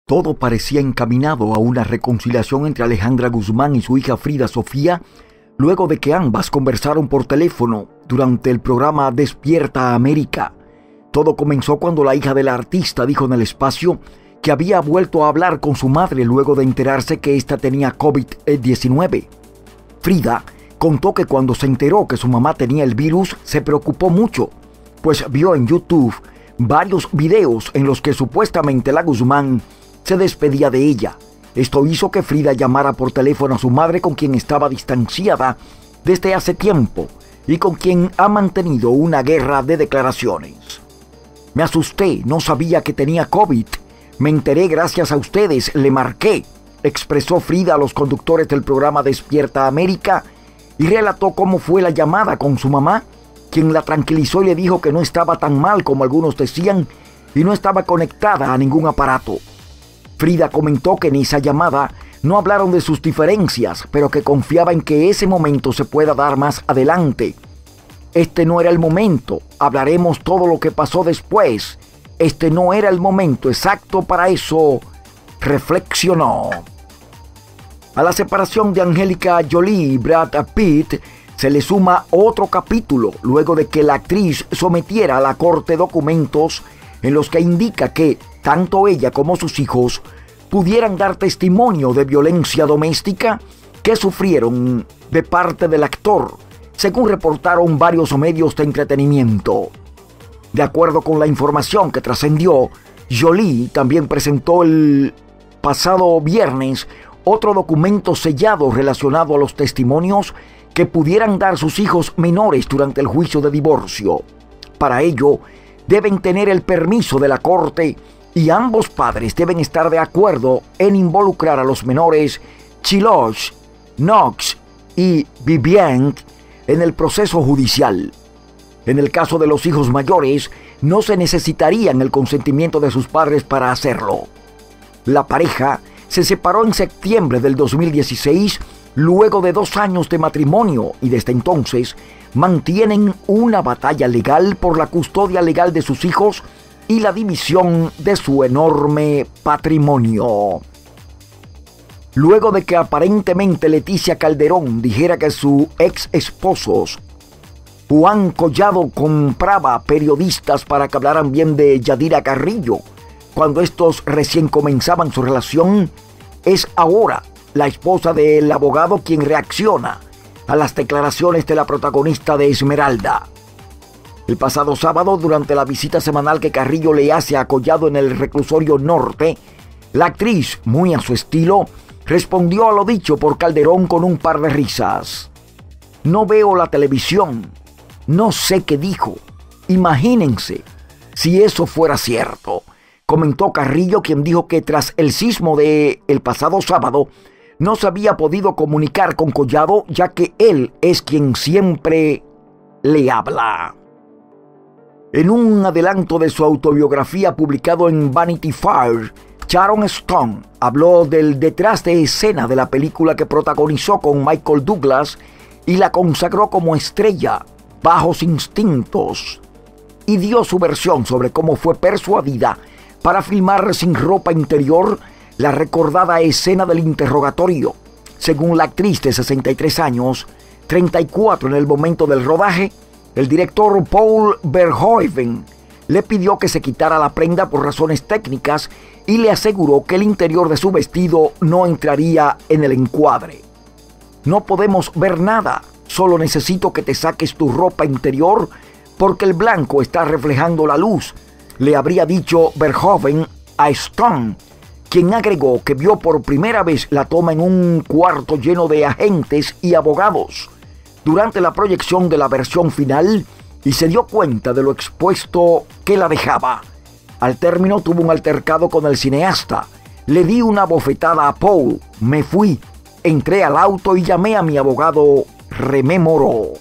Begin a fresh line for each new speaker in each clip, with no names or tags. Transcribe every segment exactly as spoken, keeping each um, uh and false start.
Todo parecía encaminado a una reconciliación entre Alejandra Guzmán y su hija Frida Sofía, luego de que ambas conversaron por teléfono durante el programa Despierta América. Todo comenzó cuando la hija del artista dijo en el espacio que había vuelto a hablar con su madre luego de enterarse que ésta tenía COVID diecinueve. Frida contó que cuando se enteró que su mamá tenía el virus, se preocupó mucho, pues vio en YouTube varios videos en los que supuestamente la Guzmán se despedía de ella. Esto hizo que Frida llamara por teléfono a su madre, con quien estaba distanciada desde hace tiempo y con quien ha mantenido una guerra de declaraciones. Me asusté, no sabía que tenía COVID. Me enteré gracias a ustedes, le marqué, expresó Frida a los conductores del programa Despierta América y relató cómo fue la llamada con su mamá, quien la tranquilizó y le dijo que no estaba tan mal como algunos decían y no estaba conectada a ningún aparato. Frida comentó que en esa llamada no hablaron de sus diferencias, pero que confiaba en que ese momento se pueda dar más adelante. Este no era el momento, hablaremos todo lo que pasó después. Este no era el momento exacto para eso, reflexionó. A la separación de Angélica Jolie y Brad Pitt se le suma otro capítulo luego de que la actriz sometiera a la corte documentos en los que indica que tanto ella como sus hijos pudieran dar testimonio de violencia doméstica que sufrieron de parte del actor, según reportaron varios medios de entretenimiento. De acuerdo con la información que trascendió, Jolie también presentó el pasado viernes otro documento sellado relacionado a los testimonios que pudieran dar sus hijos menores durante el juicio de divorcio. Para ello, deben tener el permiso de la corte y ambos padres deben estar de acuerdo en involucrar a los menores Chilosh, Knox y Vivian en el proceso judicial. En el caso de los hijos mayores, no se necesitarían el consentimiento de sus padres para hacerlo. La pareja se separó en septiembre del dos mil dieciséis, luego de dos años de matrimonio, y desde entonces mantienen una batalla legal por la custodia legal de sus hijos y la división de su enorme patrimonio. Luego de que aparentemente Leticia Calderón dijera que su ex esposo Juan Collado compraba periodistas para que hablaran bien de Yadira Carrillo cuando estos recién comenzaban su relación, es ahora la esposa del abogado quien reacciona a las declaraciones de la protagonista de Esmeralda. El pasado sábado, durante la visita semanal que Carrillo le hace a Collado en el reclusorio norte, la actriz, muy a su estilo, respondió a lo dicho por Calderón con un par de risas. No veo la televisión, no sé qué dijo. Imagínense si eso fuera cierto, comentó Carrillo, quien dijo que tras el sismo de el pasado sábado no se había podido comunicar con Collado, ya que él es quien siempre le habla. En un adelanto de su autobiografía publicado en Vanity Fair, Sharon Stone habló del detrás de escena de la película que protagonizó con Michael Douglas y la consagró como estrella, Bajos Instintos, y dio su versión sobre cómo fue persuadida para filmar sin ropa interior la recordada escena del interrogatorio. Según la actriz de sesenta y tres años, treinta y cuatro en el momento del rodaje, el director Paul Verhoeven le pidió que se quitara la prenda por razones técnicas y le aseguró que el interior de su vestido no entraría en el encuadre. No podemos ver nada, solo necesito que te saques tu ropa interior porque el blanco está reflejando la luz, le habría dicho Verhoeven a Stone, quien agregó que vio por primera vez la toma en un cuarto lleno de agentes y abogados durante la proyección de la versión final y se dio cuenta de lo expuesto que la dejaba. Al término tuvo un altercado con el cineasta. Le di una bofetada a Paul, me fui, entré al auto y llamé a mi abogado, rememoró.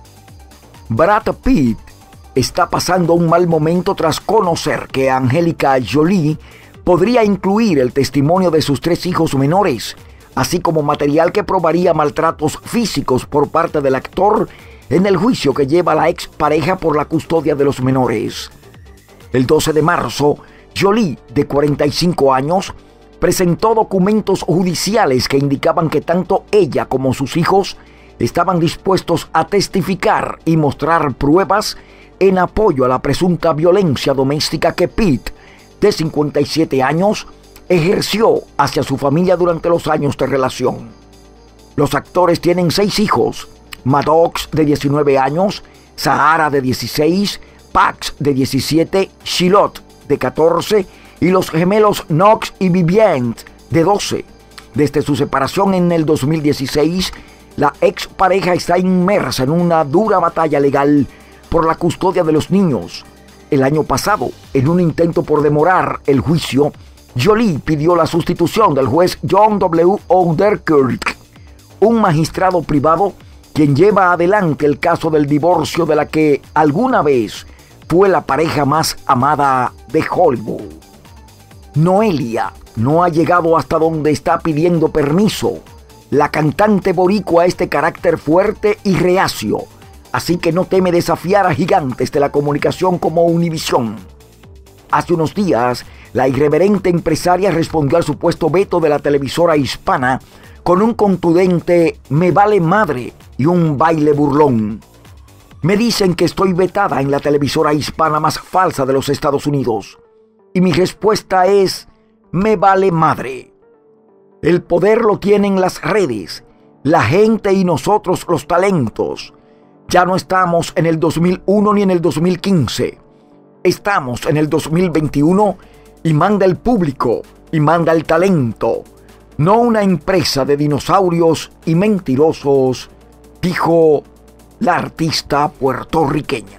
Brad Pitt está pasando un mal momento tras conocer que Angélica Jolie podría incluir el testimonio de sus tres hijos menores, así como material que probaría maltratos físicos por parte del actor en el juicio que lleva a la expareja por la custodia de los menores. El doce de marzo, Jolie, de cuarenta y cinco años, presentó documentos judiciales que indicaban que tanto ella como sus hijos estaban dispuestos a testificar y mostrar pruebas en apoyo a la presunta violencia doméstica que Pete, de cincuenta y siete años, ejerció hacia su familia durante los años de relación. Los actores tienen seis hijos: Maddox, de diecinueve años, Sahara, de dieciséis, Pax, de diecisiete, Shiloh, de catorce, y los gemelos Knox y Vivienne, de doce. Desde su separación en el dos mil dieciséis, la expareja está inmersa en una dura batalla legal por la custodia de los niños. El año pasado, en un intento por demorar el juicio, Jolie pidió la sustitución del juez John W. Oderkirk, un magistrado privado quien lleva adelante el caso del divorcio de la que alguna vez fue la pareja más amada de Hollywood. Noelia no ha llegado hasta donde está pidiendo permiso. La cantante boricua es de carácter fuerte y reacio, así que no teme desafiar a gigantes de la comunicación como Univisión. Hace unos días, la irreverente empresaria respondió al supuesto veto de la televisora hispana con un contundente "me vale madre" y un baile burlón. Me dicen que estoy vetada en la televisora hispana más falsa de los Estados Unidos. Y mi respuesta es: me vale madre. El poder lo tienen las redes, la gente y nosotros los talentos. Ya no estamos en el dos mil uno ni en el dos mil quince. Estamos en el dos mil veintiuno y manda el público y manda el talento. No una empresa de dinosaurios y mentirosos, dijo la artista puertorriqueña.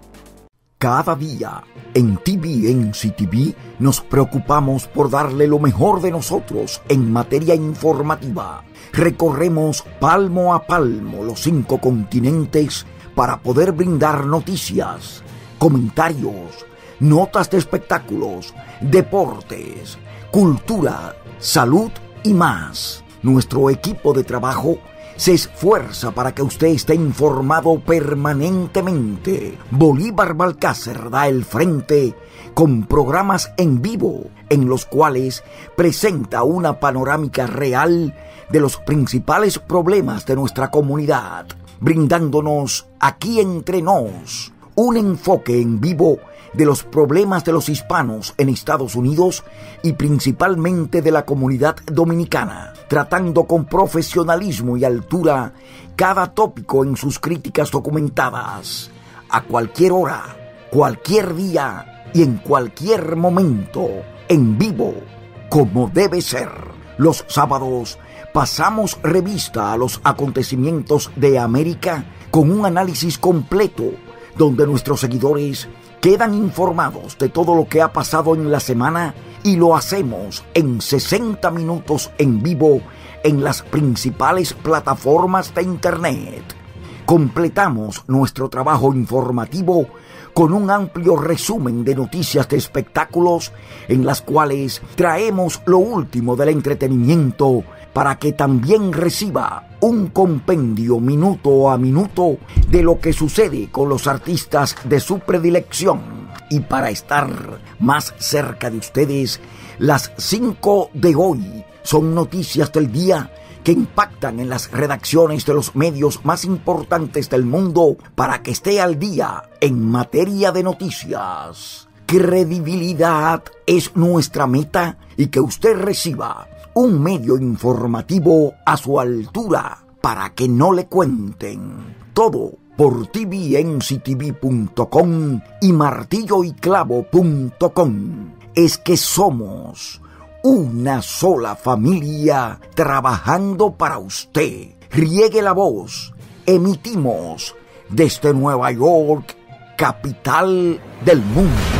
Cada día en T V N C T V nos preocupamos por darle lo mejor de nosotros en materia informativa. Recorremos palmo a palmo los cinco continentes para poder brindar noticias, comentarios, notas de espectáculos, deportes, cultura, salud y más. Nuestro equipo de trabajo se esfuerza para que usted esté informado permanentemente. Bolívar Balcácer da el frente con programas en vivo en los cuales presenta una panorámica real de los principales problemas de nuestra comunidad, brindándonos aquí entre nos un enfoque en vivo de los problemas de los hispanos en Estados Unidos y principalmente de la comunidad dominicana, tratando con profesionalismo y altura cada tópico en sus críticas documentadas, a cualquier hora, cualquier día y en cualquier momento, en vivo, como debe ser. Los sábados pasamos revista a los acontecimientos de América con un análisis completo, donde nuestros seguidores quedan informados de todo lo que ha pasado en la semana y lo hacemos en sesenta minutos en vivo en las principales plataformas de internet. Completamos nuestro trabajo informativo con un amplio resumen de noticias de espectáculos en las cuales traemos lo último del entretenimiento para que también reciba un compendio minuto a minuto de lo que sucede con los artistas de su predilección. Y para estar más cerca de ustedes, las cinco de hoy son noticias del día que impactan en las redacciones de los medios más importantes del mundo para que esté al día en materia de noticias. Credibilidad es nuestra meta y que usted reciba un medio informativo a su altura para que no le cuenten. Todo por T V N C T V punto com y martillo y clavo punto com. Es que somos una sola familia trabajando para usted. Riegue la voz. Emitimos desde Nueva York, capital del mundo.